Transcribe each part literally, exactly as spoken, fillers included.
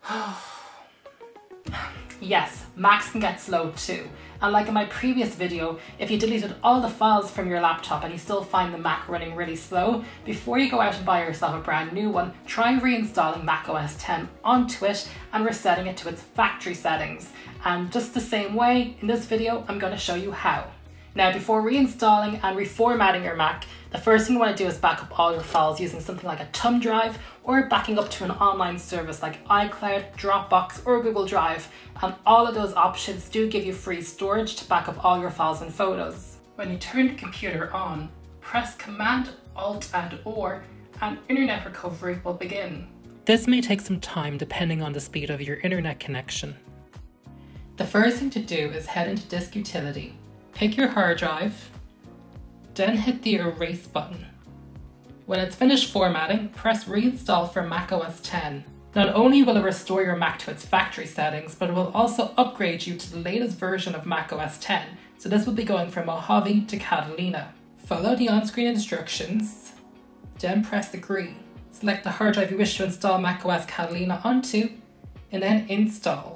Yes, Macs can get slow too. And like in my previous video, if you deleted all the files from your laptop and you still find the Mac running really slow, before you go out and buy yourself a brand new one, try reinstalling Mac O S ten onto it and resetting it to its factory settings. And just the same way, in this video, I'm going to show you how. Now, before reinstalling and reformatting your Mac, the first thing you want to do is back up all your files using something like a thumb drive or backing up to an online service like iCloud, Dropbox or Google Drive. And all of those options do give you free storage to back up all your files and photos. When you turn the computer on, press Command, Alt and or and internet recovery will begin. This may take some time depending on the speed of your internet connection. The first thing to do is head into Disk Utility. Pick your hard drive, then hit the erase button. When it's finished formatting, press reinstall for Mac O S ten. Not only will it restore your Mac to its factory settings, but it will also upgrade you to the latest version of Mac O S ten. So this will be going from Mojave to Catalina. Follow the on-screen instructions, then press agree. Select the hard drive you wish to install Mac O S Catalina onto, and then install.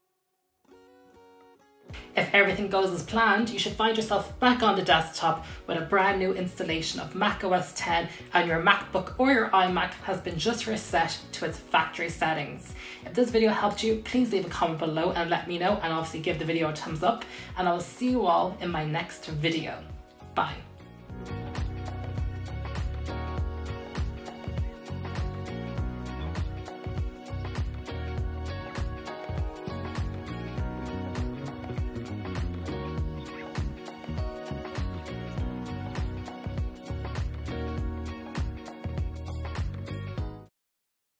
If everything goes as planned, you should find yourself back on the desktop with a brand new installation of Mac O S ten and your MacBook or your iMac has been just reset to its factory settings. If this video helped you, please leave a comment below and let me know, and obviously give the video a thumbs up, and I'll see you all in my next video. Bye.